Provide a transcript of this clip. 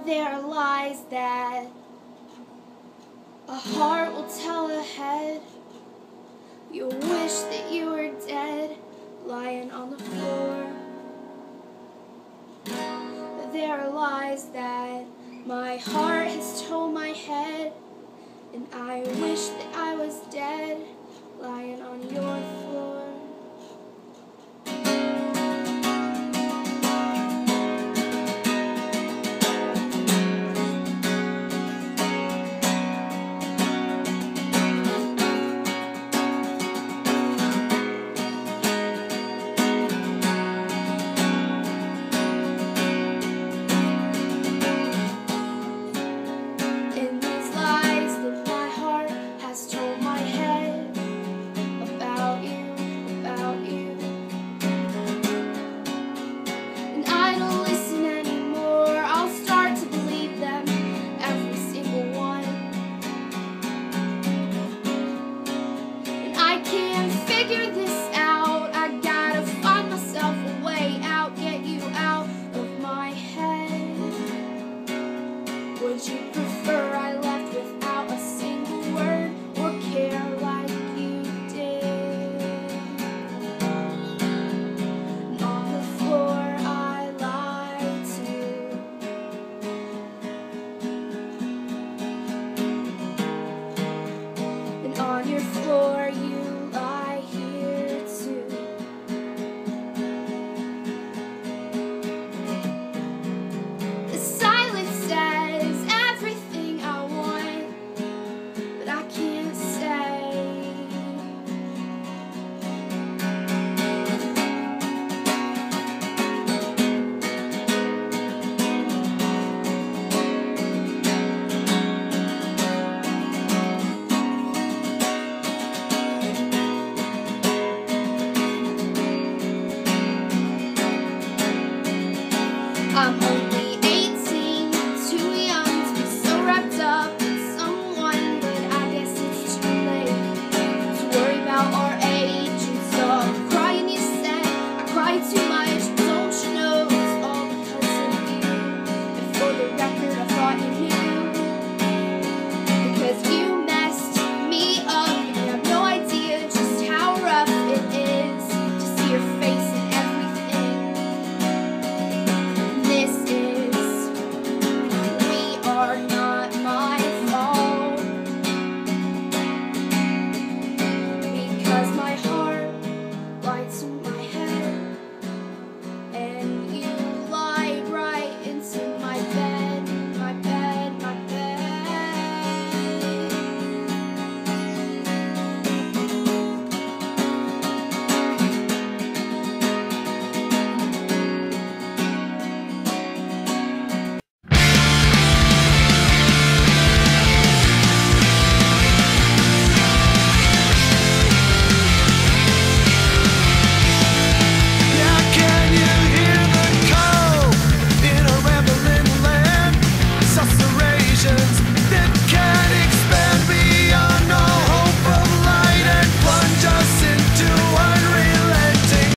There are lies that a heart will tell a head. You wish that you were dead, lying on the floor. There are lies that my heart has told my head, and I wish that I was dead, lying on your floor. Would you prefer I left without a single word, or care like you did? And on the floor I lied to. And on your floor you lie here too. The silence says everything I want, but I can't say. I'm